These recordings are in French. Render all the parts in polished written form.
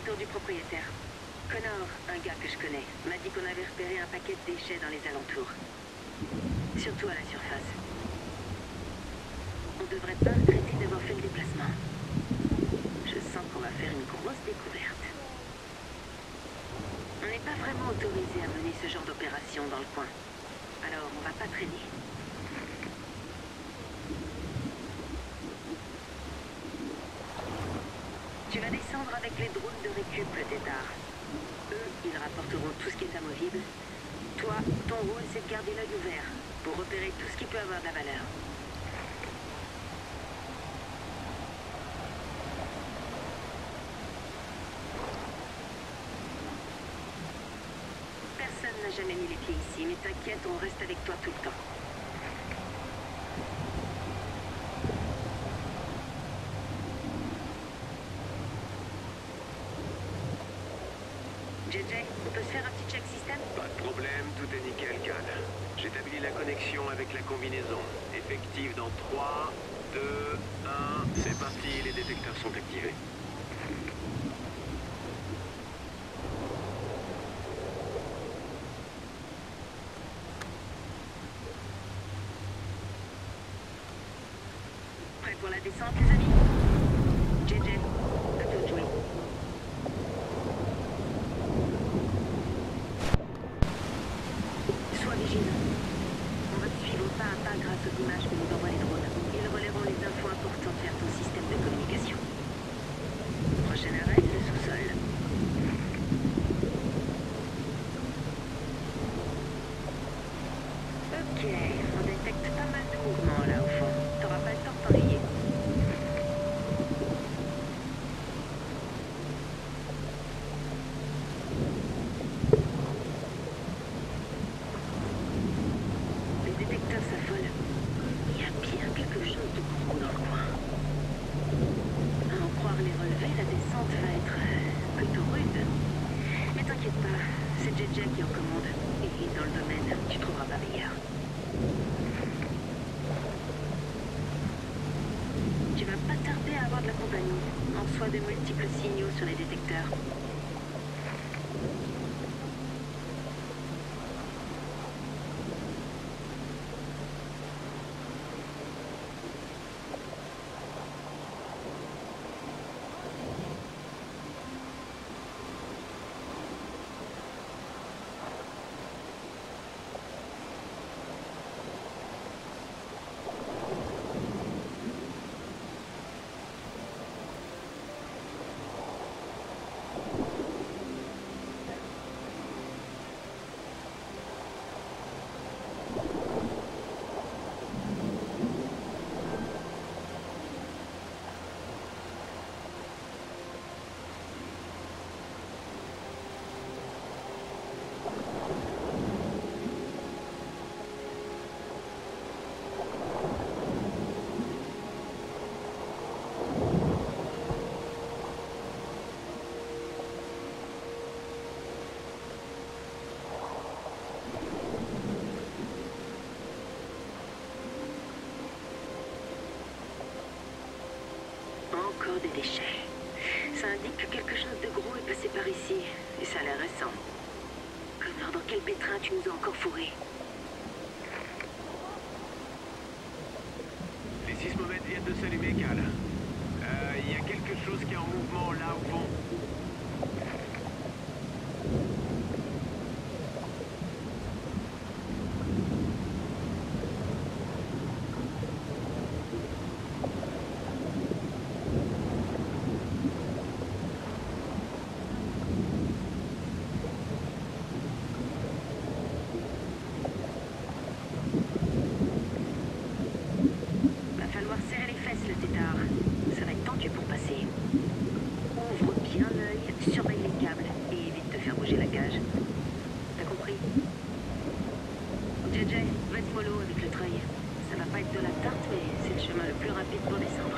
retour du propriétaire. Connor, un gars que je connais, m'a dit qu'on avait repéré un paquet de déchets dans les alentours. Surtout à la surface. On devrait pas regretter d'avoir fait le déplacement. Je sens qu'on va faire une grosse découverte. On n'est pas vraiment autorisé à mener ce genre d'opération dans le coin. Alors on va pas traîner. Tu vas descendre avec les drones de récup, le tétard. Eux, ils rapporteront tout ce qui est amovible. Toi, ton rôle, c'est de garder l'œil ouvert pour repérer tout ce qui peut avoir de la valeur. Personne n'a jamais mis les pieds ici, mais t'inquiète, on reste avec toi tout le temps. JJ, on peut se faire un petit check système? Pas de problème, tout est nickel, Cal. J'établis la connexion avec la combinaison. Effective dans 3, 2, 1... C'est parti, les détecteurs sont activés. Prêt pour la descente, les amis? JJ, à toi de jouer. Sois vigilant. On va te suivre pas à pas grâce aux images que nous envoient les drones. Ils relèveront les infos importantes vers ton système de communication. Prochain arrêt, le sous-sol. Ok, on détecte pas mal de mouvements là au fond. T'auras pas le temps de t'enrayer. Les détecteurs s'affolent. Il y a bien quelque chose de gros dans le coin. À en croire les relevés, la descente va être plutôt rude. Mais t'inquiète pas, c'est JJ qui en commande. Et dans le domaine, tu trouveras pas meilleur. Tu vas pas tarder à avoir de la compagnie. On reçoit de multiples signaux sur les détecteurs. Encore des déchets. Ça indique que quelque chose de gros est passé par ici. Et ça a l'air récent. Connor, dans quel pétrin tu nous as encore fourrés? Les sismomètres viennent de s'allumer, Cal. Il y a quelque chose qui est en mouvement là au fond. Va falloir serrer les fesses, le tétard. Ça va être tendu pour passer. Ouvre bien l'œil, surveille les câbles et évite de faire bouger la cage. T'as compris? JJ, va te mollo avec le treuil. Ça va pas être de la tarte, mais c'est le chemin le plus rapide pour descendre.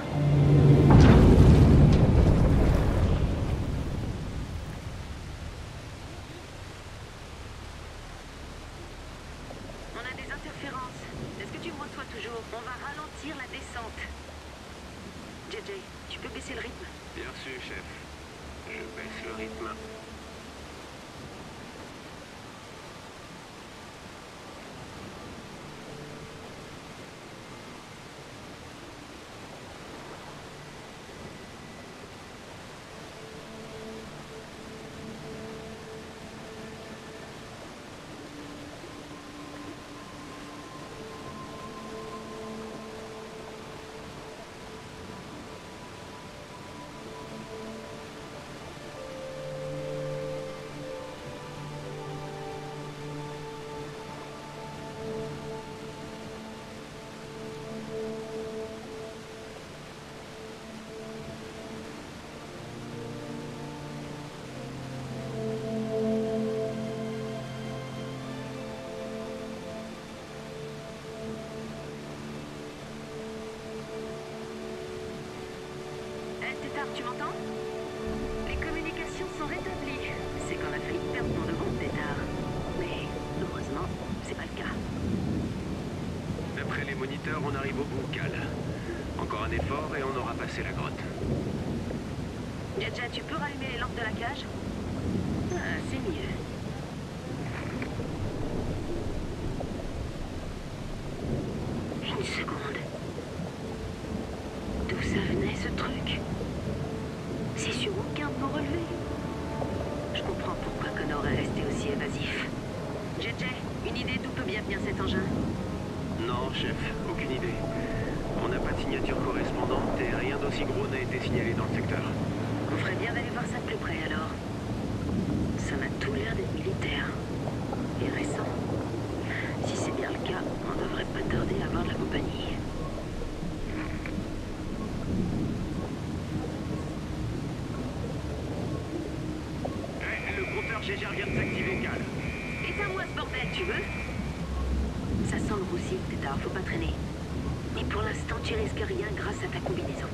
On a des interférences. Est-ce que tu me reçois toujours? On va ralentir la descente. JJ, tu peux baisser le rythme? Bien sûr, chef. Je baisse le rythme. Tétard, tu m'entends? Les communications sont rétablies. C'est qu'on a failli perdre ton devant, Tétard. Mais heureusement, c'est pas le cas. D'après les moniteurs, on arrive au bout, Cal. Encore un effort et on aura passé la grotte. Jaja, tu peux rallumer les lampes de la cage? Ah, c'est mieux. Une seconde. D'où ça venait, ce truc? C'est sur aucun de nos relevés. Je comprends pourquoi Connor est resté aussi évasif. JJ, une idée d'où peut bien venir cet engin? Non, chef, aucune idée. On n'a pas de signature correspondante et rien d'aussi gros n'a été signalé dans le secteur. On ferait bien d'aller voir ça de plus près alors. Ça m'a tout l'air d'être militaire. Et récent. Si c'est bien le cas, on devrait pas tarder à avoir de la compagnie. Le compteur Gégère vient de s'activer, Cal. Éteins-moi ce bordel, tu veux? Ça sent le roussi, Tétard, faut pas traîner. Et pour l'instant, tu risques rien grâce à ta combinaison.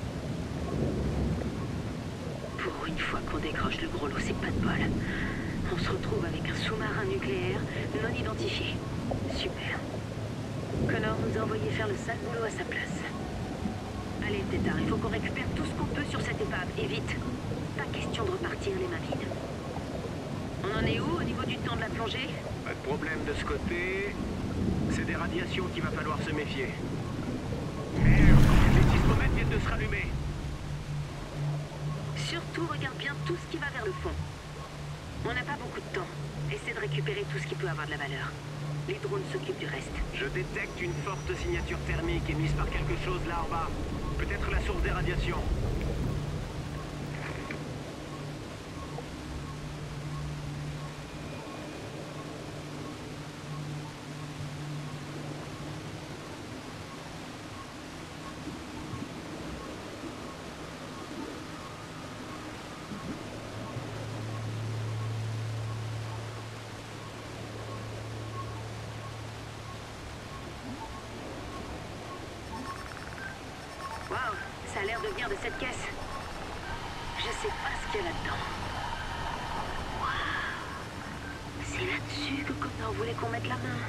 Pour une fois qu'on décroche le gros lot, c'est pas de bol. On se retrouve avec un sous-marin nucléaire non identifié. Super. Connor nous a envoyé faire le sale boulot à sa place. Allez, Tétard, il faut qu'on récupère tout ce qu'on peut sur cette épave, et vite. Pas question de repartir les mains vides. On en est où au niveau du temps de la plongée? Pas de problème de ce côté. C'est des radiations qu'il va falloir se méfier. Merde, les sismomètres viennent de se rallumer. Surtout, regarde bien tout ce qui va vers le fond. On n'a pas beaucoup de temps. Essaie de récupérer tout ce qui peut avoir de la valeur. Les drones s'occupent du reste. Je détecte une forte signature thermique émise par quelque chose là en bas. Peut-être la source des radiations. Waouh, ça a l'air de venir de cette caisse. Je sais pas ce qu'il y a là-dedans. Waouh. C'est là-dessus que Connor voulait qu'on mette la main.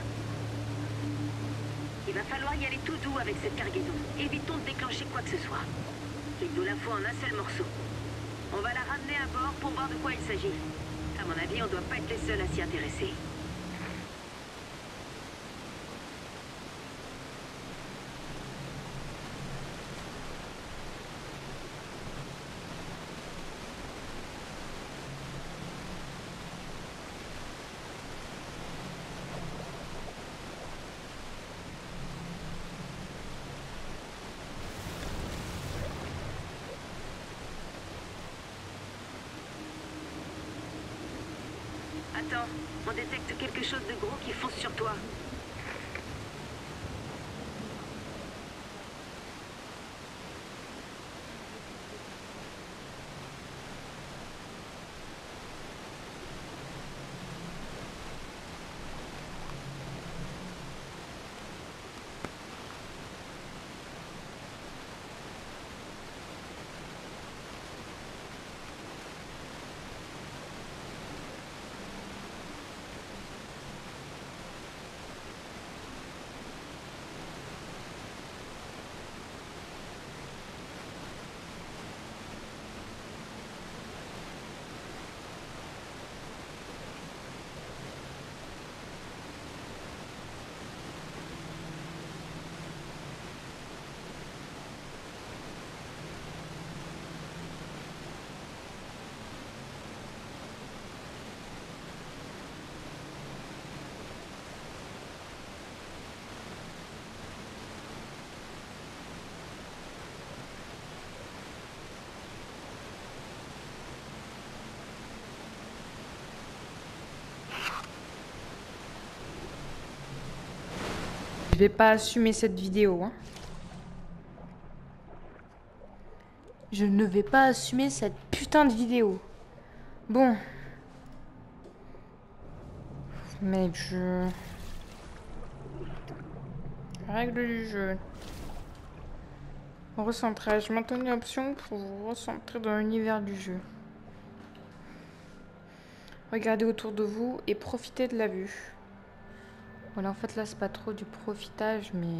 Il va falloir y aller tout doux avec cette cargaison. Évitons de déclencher quoi que ce soit. Il nous la faut en un seul morceau. On va la ramener à bord pour voir de quoi il s'agit. À mon avis, on doit pas être les seuls à s'y intéresser. Attends, on détecte quelque chose de gros qui fonce sur toi. vais pas assumer cette vidéo. Hein. Je ne vais pas assumer cette putain de vidéo. Bon. Mec, Règle du jeu. Recentrage. Maintenez l'option pour vous recentrer dans l'univers du jeu. Regardez autour de vous et profitez de la vue. Voilà, en fait, là, c'est pas trop du profitage, mais...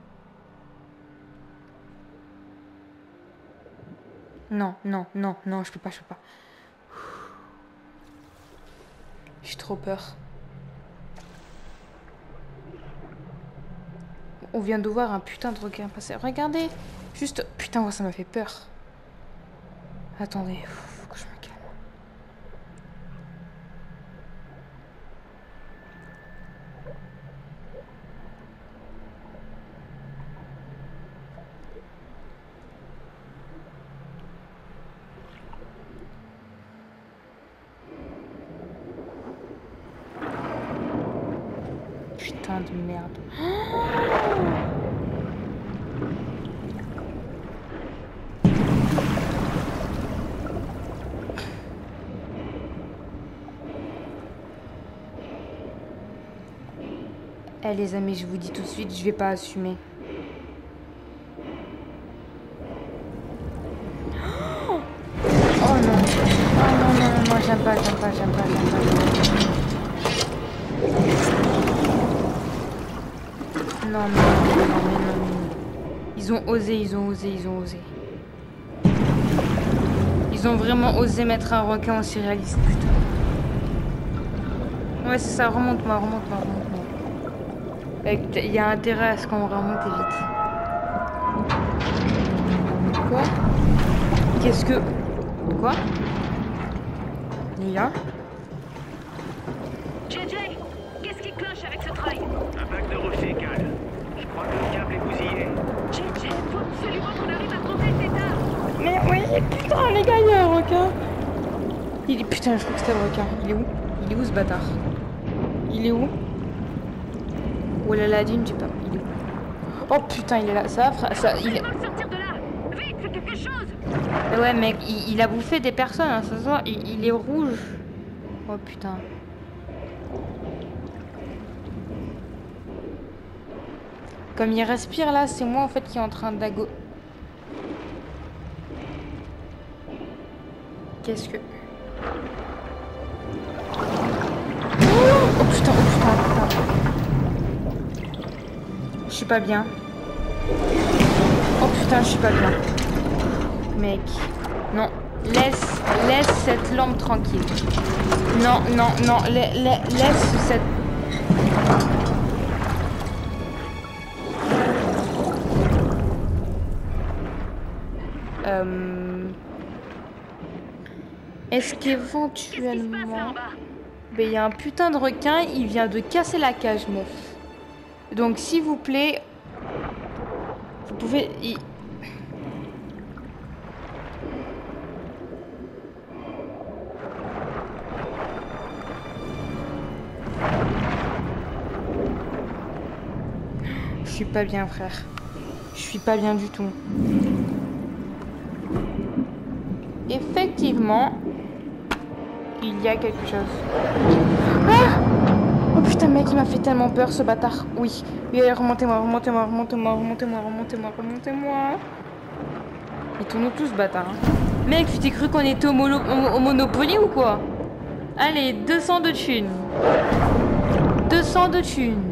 Non, non, non, non, je peux pas, je peux pas. J'ai trop peur. On vient de voir un putain de requin passer. Regardez, juste... Putain, moi, ça m'a fait peur. Attendez, faut que je me calme. Putain de merde. Eh les amis, je vous dis tout de suite, je vais pas assumer. Oh non. Oh non, non, non, non, j'aime pas, j'aime pas, j'aime pas, j'aime pas. Non, non, non, non, non, non. Ils ont osé, ils ont osé, ils ont osé. Ils ont vraiment osé mettre un requin en surréaliste, putain. Ouais, c'est ça, remonte-moi, remonte-moi, remonte-moi. Il y a intérêt à ce qu'on remonte vite. Quoi? Qu'est-ce que... Quoi? Lia? JJ, qu'est-ce qui cloche avec ce treuil? Un bac de rocher, Cal. Je crois que le câble est bousillé. JJ, faut absolument qu'on arrive à trouver cet arbre. Mais oui, putain, les gars, il y a un requin. Il est... Putain, je crois que c'était le requin. Il est où? Il est où, ce bâtard? Il est où? Oh là là, d'une, j'ai pas... Il est où? Oh putain, il est là. Ça va, frère, ça... Il est... Sortir de là. Vite, fais quelque chose. Ouais, mec, il a bouffé des personnes, hein, ça se voit. Il est rouge. Oh putain. Comme il respire là, c'est moi en fait qui est en train d'ago... Qu'est-ce que... Oh putain, oh putain, putain. Je suis pas bien. Oh putain, je suis pas bien. Mec. Non. Laisse cette lampe tranquille. Non, non, non. Laisse cette... Est-ce qu'éventuellement... Ben, il y a un putain de requin, il vient de casser la cage, meuf. Donc, s'il vous plaît... Vous pouvez... Je suis pas bien, frère. Je suis pas bien du tout. Effectivement, il y a quelque chose. Ah! Oh putain, mec, il m'a fait tellement peur, ce bâtard. Oui, oui, remontez-moi, remontez-moi, remontez-moi, remontez-moi, remontez-moi, remontez-moi. Ils tournent tous, bâtard. Hein. Mec, tu t'es cru qu'on était au Monopoly ou quoi? Allez, 200 de thunes. 200 de thunes.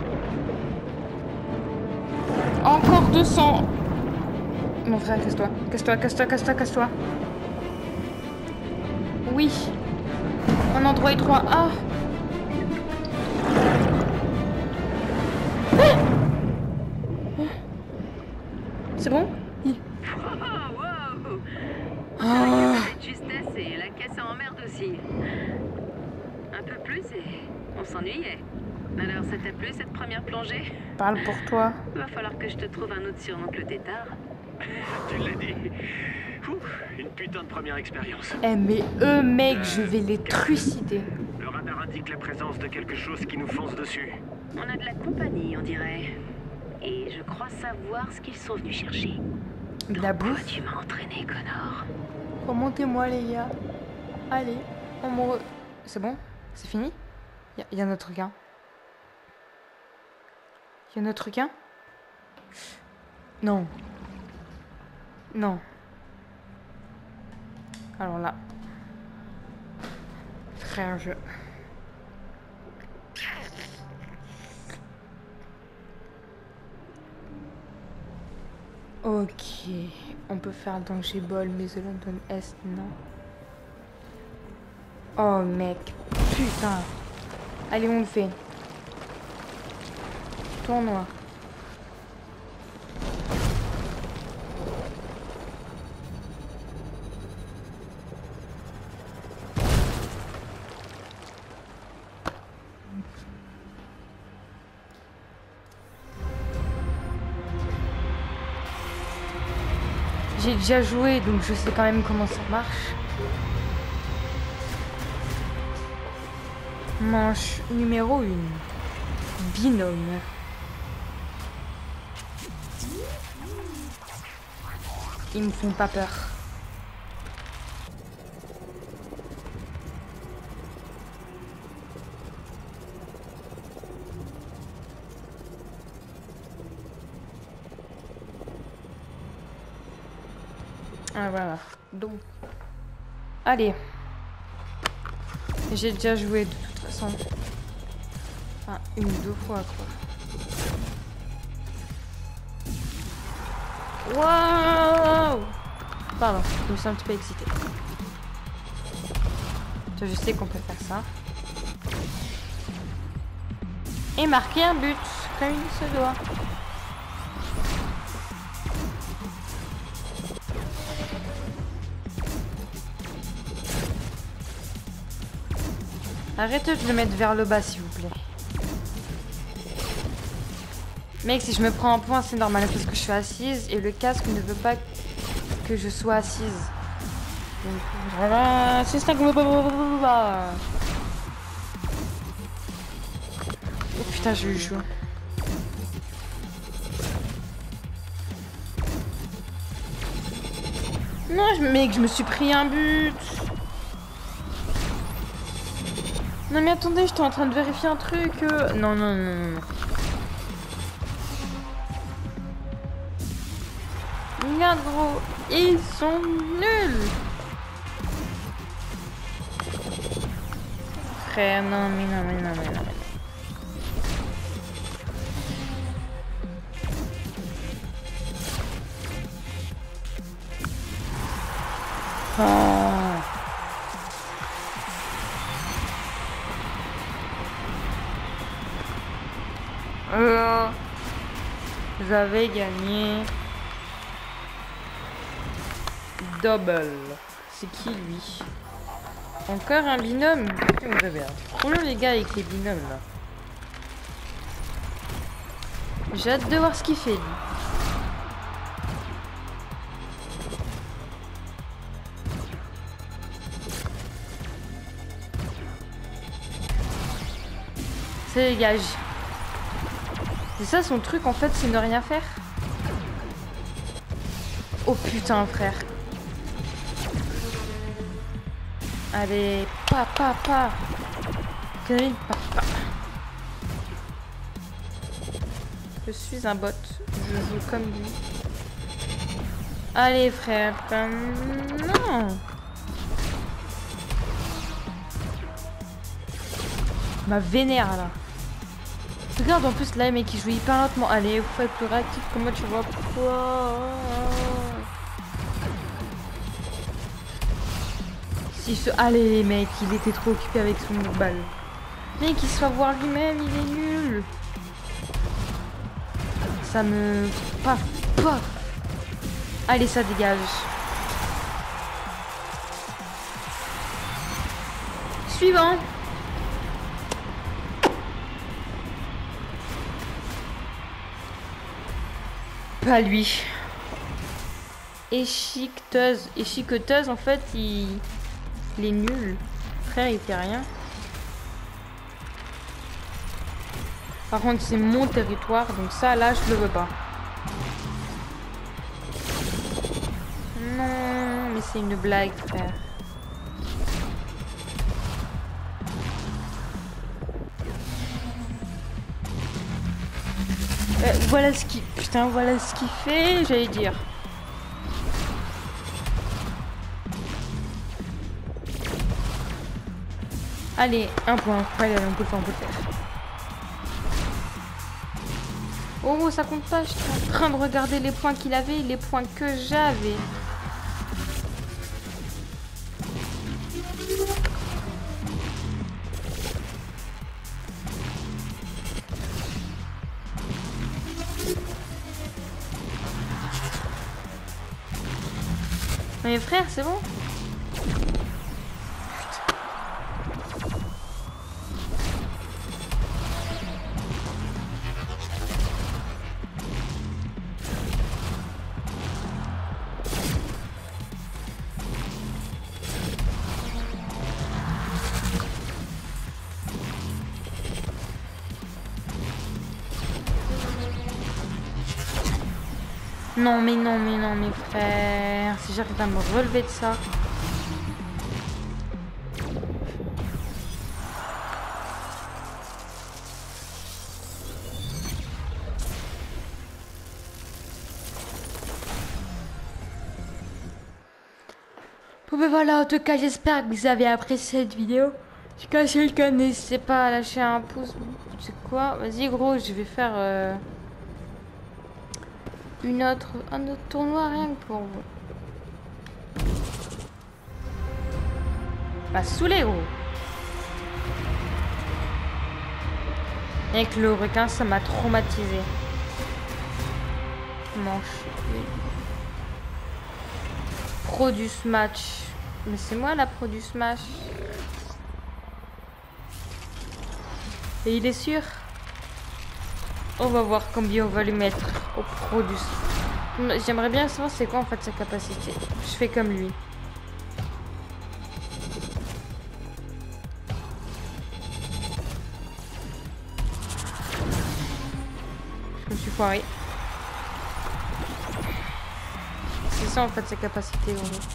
Encore 200. Mon frère, casse-toi. Casse-toi, casse-toi, casse-toi, casse-toi. Oui. Un endroit étroit. Ah. C'est bon? Oui. Oh, justesse et la caisse en merde aussi. Un peu plus et on s'ennuyait. Alors, ça t'a plu cette première plongée? Parle pour toi. Va falloir que je te trouve un autre surnom que le tétard. Tu l'as dit. Ouf, une putain de première expérience. Eh mais eux, mec, je vais les trucider. Le radar indique la présence de quelque chose qui nous fonce dessus. On a de la compagnie, on dirait. crois savoir ce qu'ils sont venus chercher. De la Pourquoi bouffe. tu m'as entraîné, Connor? Remontez-moi, les gars. Allez, on me... C'est bon? C'est fini? Y a notre requin. Y a notre requin? Non. Non. Alors là. Frère, je... Ok. On peut faire danger ball, mais The London Est, non. Oh, mec. Putain. Allez, on le fait. Tournoi. J'ai déjà joué, donc je sais quand même comment ça marche. Manche numéro 1. Binôme. Ils me font pas peur. Ah voilà. Donc. Allez. J'ai déjà joué de toute façon. Enfin, une ou deux fois quoi. Waouh! Pardon, je me sens un petit peu excitée. Je sais qu'on peut faire ça. Et marquer un but, comme il se doit. Arrêtez de le mettre vers le bas, s'il vous plaît. Mec, si je me prends un point, c'est normal parce que je suis assise et le casque ne veut pas que je sois assise. Donc voilà, c'est ça que... Oh putain, j'ai eu chaud. Non, mec, je me suis pris un but. Non mais attendez, j'étais en train de vérifier un truc. Non, non, non, non. Regarde gros, ils sont nuls. Frère, non, mais non, mais non, mais non. Ah. Vous avez gagné. Double. C'est qui lui? Encore un binôme? Vous avez un problème les gars avec les binômes là. J'ai hâte de voir ce qu'il fait lui. C'est dégage. C'est ça son truc en fait, c'est ne rien faire. Oh putain frère. Allez, pa. Connerie, pa. Je suis un bot. Je joue comme lui. Allez frère. Non. Ma vénère là. Regarde en plus là, mec, il joue hyper lentement. Allez, faut être plus réactif. Comment tu vois pourquoi? Si ce... Allez, les mecs, il était trop occupé avec son balle. Mec, il se fait voir lui-même, il est nul. Ça me... Paf. Allez, ça dégage. Suivant. Pas lui. Échiqueteuse. Échiqueteuse, en fait, il est nul. Frère, il fait rien. Par contre, c'est mon territoire, donc ça, là, je le veux pas. Non, mais c'est une blague, frère. Voilà ce qui... Putain, voilà ce qu'il fait, j'allais dire. Allez, un point. Allez, on peut le faire, on peut le faire. Oh, ça compte pas, j'étais en train de regarder les points qu'il avait et les points que j'avais. Mais frère, c'est bon. Non, mais non, mais non, mes frères. Si j'arrive à me relever de ça. Bon, ben voilà, en tout cas, j'espère que vous avez apprécié cette vidéo. Si c'est le cas, n'hésitez pas à lâcher un pouce. Tu sais quoi? Vas-y, gros, je vais faire un autre tournoi rien que pour vous. Bah, saoulé, gros. Avec le requin, ça m'a traumatisé. Manche. Pro du Smash. Mais c'est moi la pro du Smash. Et il est sûr. On va voir combien on va lui mettre au pro du Smash. J'aimerais bien savoir c'est quoi en fait sa capacité. Je fais comme lui. Je me suis foiré. C'est ça en fait sa capacité.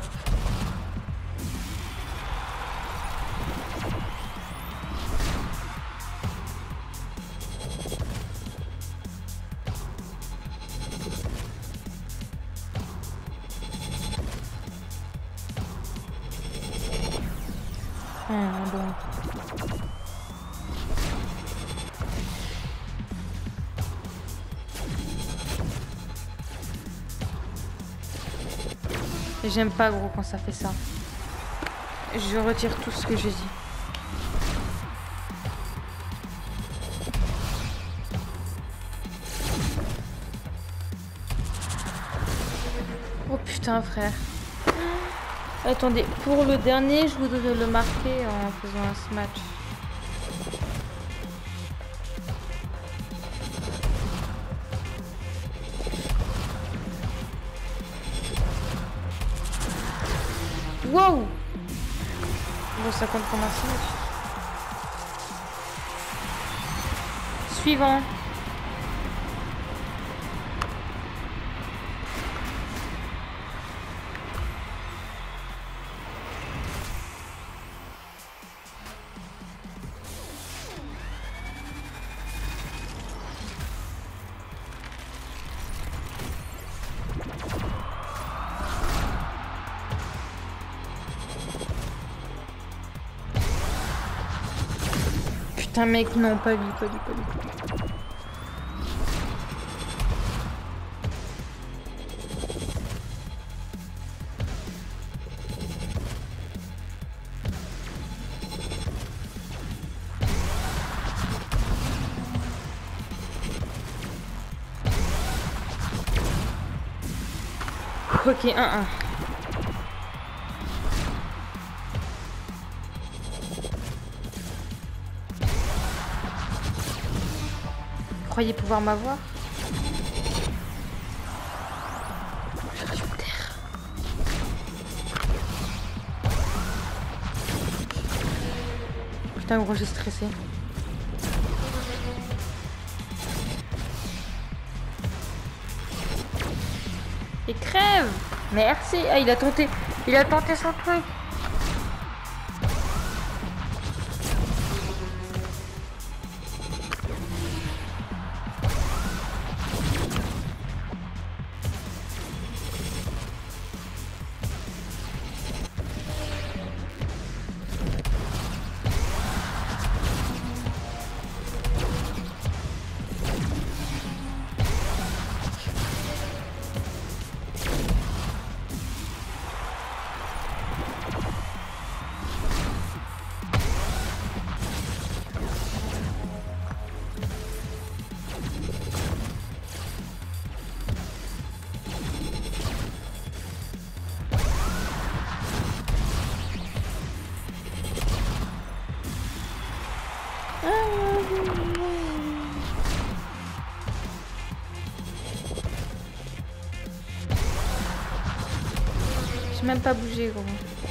Bon. J'aime pas gros quand ça fait ça. Je retire tout ce que j'ai dit. Oh putain frère. Attendez, pour le dernier, je voudrais le marquer en faisant un smash. Wow! Bon, ça compte comme un smash. Suivant. Putain mec, non, pas lui, pas lui, pas lui. Ok, 1-1. Croyez pouvoir m'avoir? J'aurais dû me taire. Putain gros, j'ai stressé. Et crève! Merci. Ah, il a tenté son truc. J'ai même pas bougé, gros.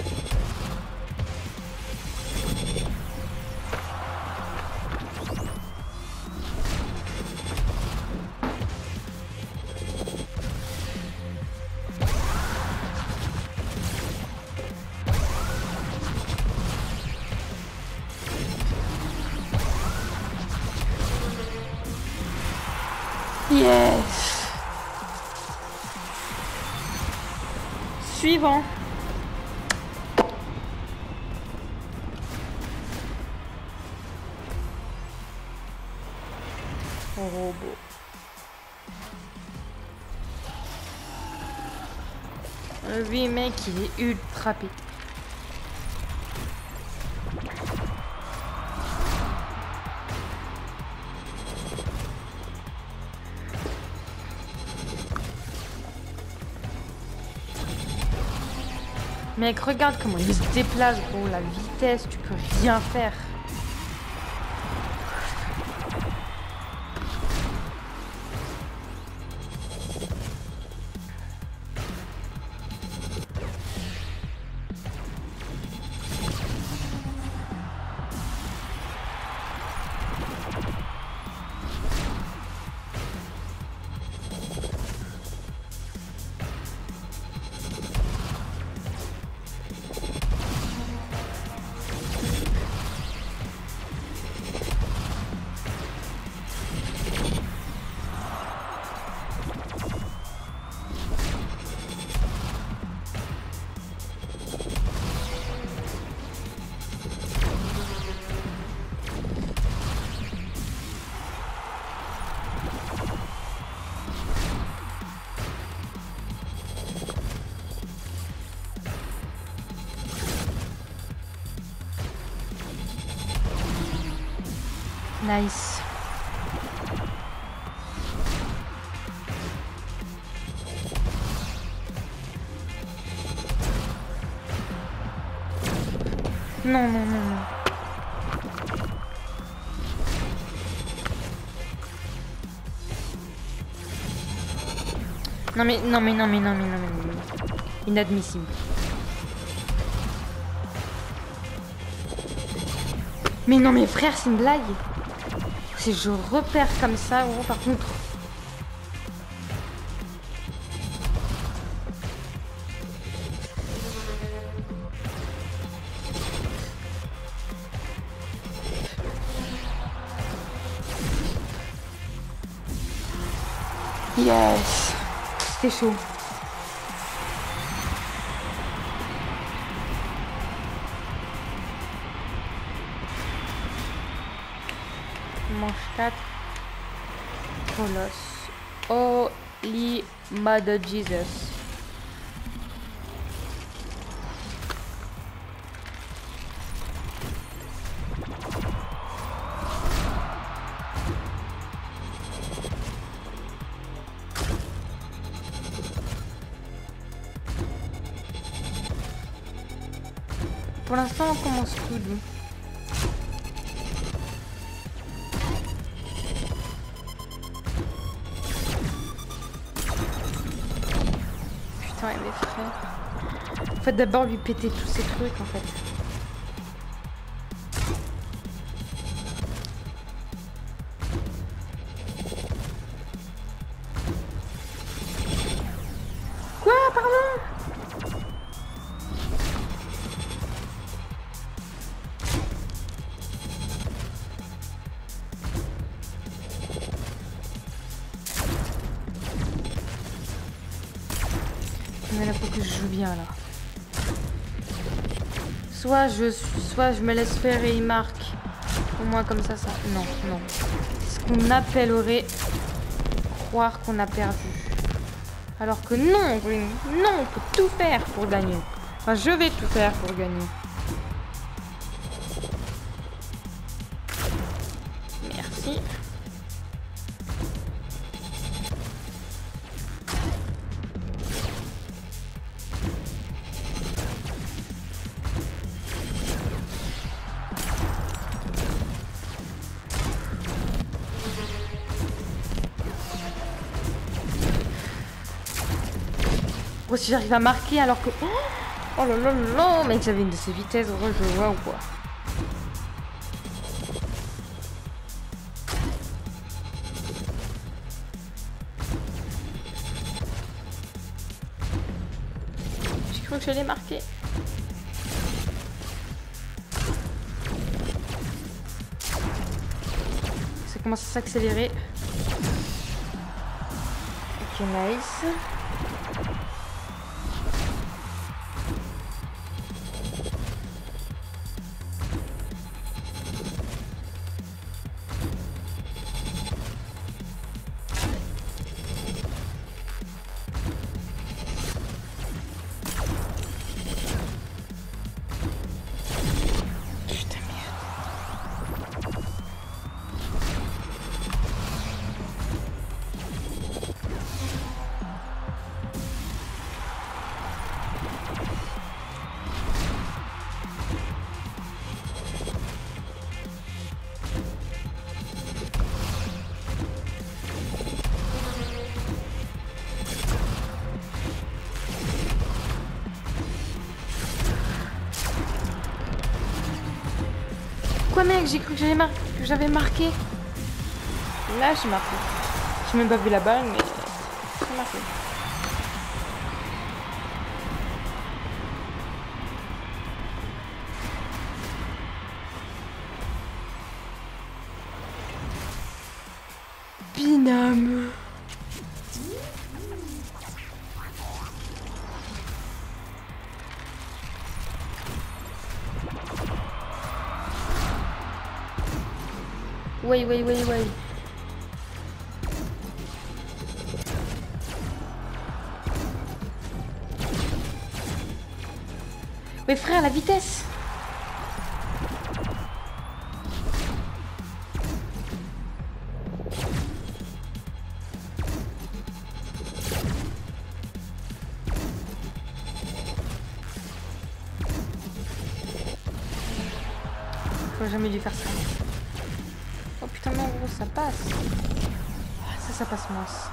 Yes. Suivant. Robot. Oui, mec, il est ultra pété. Mec, regarde comment il se déplace, gros. La vitesse, tu peux rien faire. Nice. Non, non, non, non. Non mais, non mais, non mais, non mais, non mais. Inadmissible. Mais non mais frère, c'est une blague. Si je repère comme ça, gros, par contre. Yes. C'était chaud. Manche 4. Colosse. Holy Mother Jesus. Pour l'instant, on commence tout doux. Putain, mes frères. Faut d'abord lui péter tous ces trucs en fait. Quoi, pardon? Mais là, faut que je joue bien, là. Soit je me laisse faire et il marque. Au moins, comme ça... Non, non. Ce qu'on appellerait croire qu'on a perdu. Alors que non, Green. Non, on peut tout faire pour gagner. Enfin, je vais tout faire pour gagner. Merci. Oh, si j'arrive à marquer alors que... Oh là là là, mec, j'avais une de ces vitesses, gros, je vois ou quoi. J'ai cru que je l'ai marqué. Ça commence à s'accélérer. Ok, nice. Quoi, mec, j'ai cru que j'avais marqué. Là, j'ai marqué. J'ai même pas vu la balle, mais j'ai marqué. Binôme. Ouais. Mais frère, la vitesse. Faut jamais dû faire ça. Oh putain, non, gros, ça passe. Ah, ça passe mince.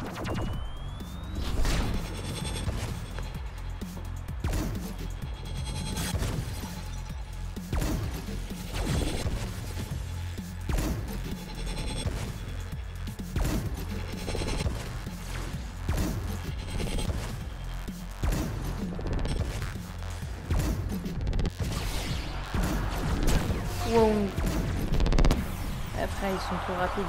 Wow. Après, ils sont trop rapides.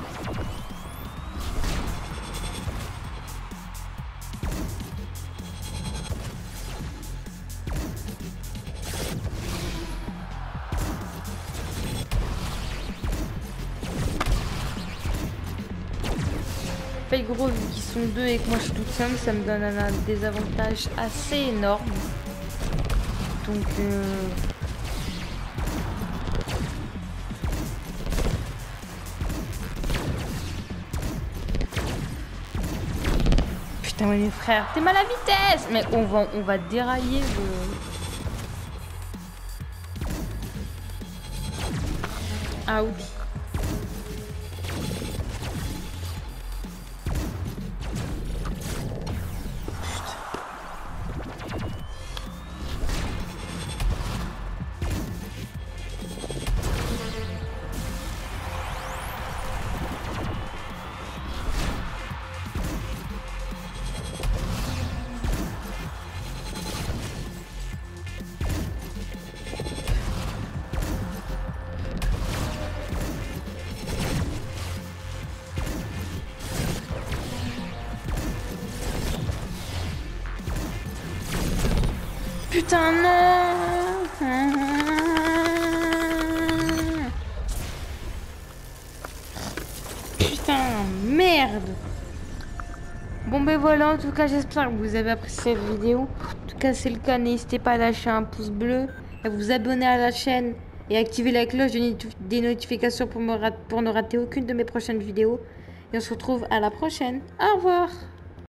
En fait, gros, vu qu'ils sont deux et que moi je suis toute seule, ça me donne un désavantage assez énorme. Donc, putain, mais les frères, t'es mal à vitesse. Mais on va dérailler le... Out. putain, non. Putain, merde. Bon ben voilà, en tout cas j'espère que vous avez apprécié cette vidéo. En tout cas c'est le cas, n'hésitez pas à lâcher un pouce bleu, à vous abonner à la chaîne et activer la cloche des notifications pour ne rater aucune de mes prochaines vidéos. Et on se retrouve à la prochaine. Au revoir.